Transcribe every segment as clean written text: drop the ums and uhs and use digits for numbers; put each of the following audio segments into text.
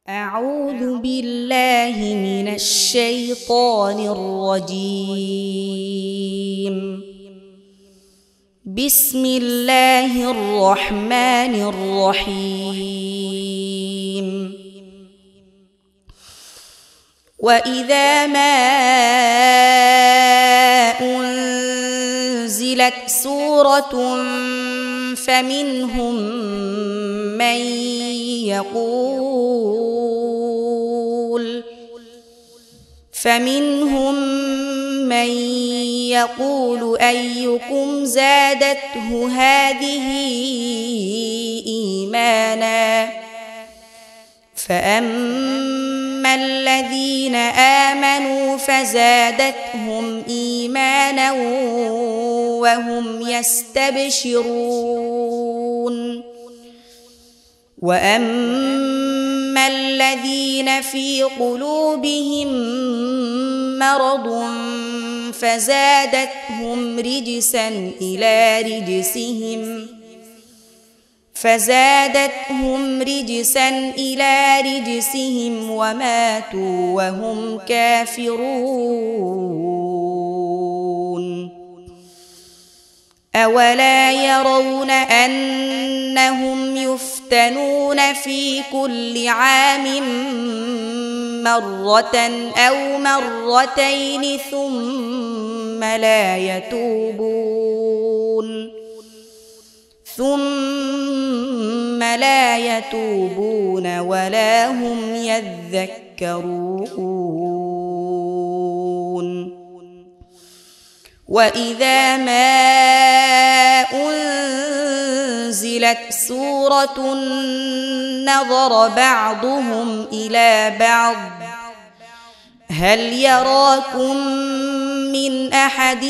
أعوذ بالله من الشيطان الرجيم. بسم الله الرحمن الرحيم. وإذا ما أنزلت سورة فمنهم من يقول أيكم زادته هذه إيمانا فأما الذين آمنوا فزادتهم إيمانا وهم يستبشرون وأما الذين في قلوبهم مرض فزادتهم رجسا إلى رجسهم وماتوا وهم كافرون. أولا يرون أنهم يفتنون في كل عام مرة أو مرتين ثم لا يتوبون ولا هم يذكرون. وإذا ما أنزلت سورة نظر بعضهم إلى بعض هل يراكم من أحد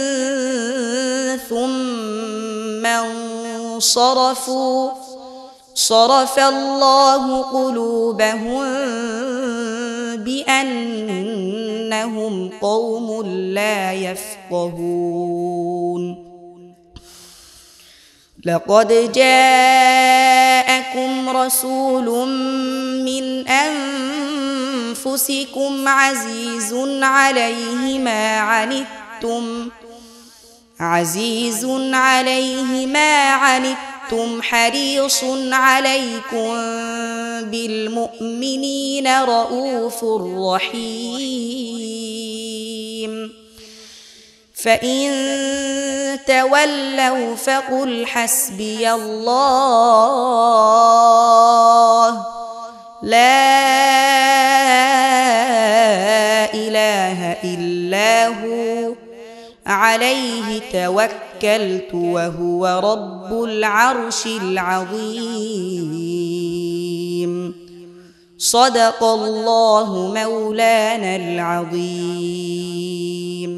ثم انصرفوا صرف الله قلوبهم بأنهم قوم لا يفقهون. لقد جاءكم رسول من أنفسكم عزيز عليه ما عنتم حريص عليكم بالمؤمنين رؤوف رحيم. فإن تولوا فقل حسبي الله لا إله إلا هو عليه توكلت وهو رب العرش العظيم. صدق الله مولانا العظيم.